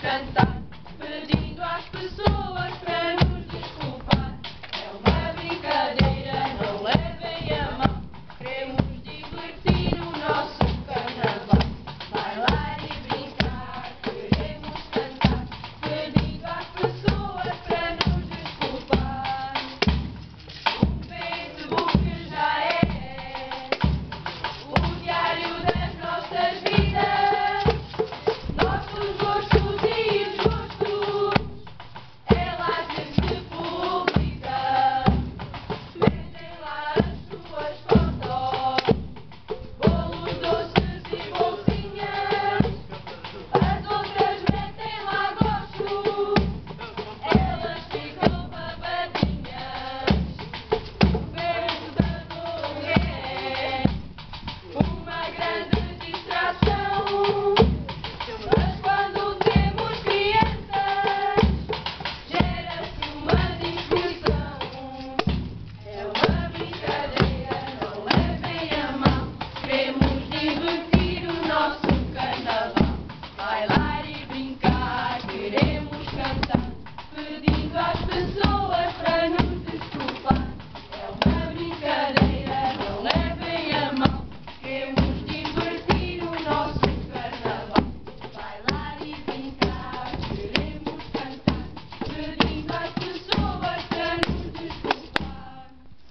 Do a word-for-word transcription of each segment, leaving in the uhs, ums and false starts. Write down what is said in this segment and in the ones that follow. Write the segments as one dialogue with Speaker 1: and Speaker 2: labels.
Speaker 1: cantar, pedindo às pessoas para nos desculpar. É uma brincadeira, não levem a mal. Queremos divertir o nosso carnaval. Bailar e brincar, queremos cantar, pedindo às pessoas para nos desculpar. O Facebook já é o diário das nossas vidas, nossos gostos e desgostos, é lá que se publica. Metem lá as suas fotos, bolos, doces e bolsinhas, as outras metem lá gostos, elas ficam babadinhas. O verdadeiro é uma grande distração, mas quando temos crianças, gera-se uma discussão. É uma brincadeira, não levem a mal. Queremos divertir o nosso carnaval. Bailar e brincar, queremos cantar, pedindo às pessoas para nos desculpar. É uma brincadeira, não levem a mal. Queremos divertir o nosso carnaval. Bailar e brincar, queremos cantar, pedindo às pessoas para nos desculpar.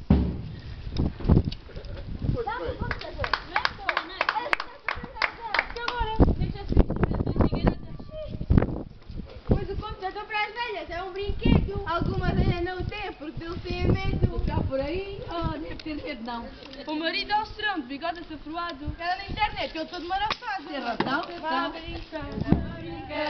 Speaker 2: Pois o computador para as velhas é um brinquedo. Algumas ainda não têm porque eles têm medo.
Speaker 3: Está por aí? Oh, deve ter medo não.
Speaker 2: O marido é o serão, de bigode açafroado. Era na internet, eu estou de marafado.
Speaker 3: Tem razão,
Speaker 2: Vá
Speaker 3: então.
Speaker 2: brincar.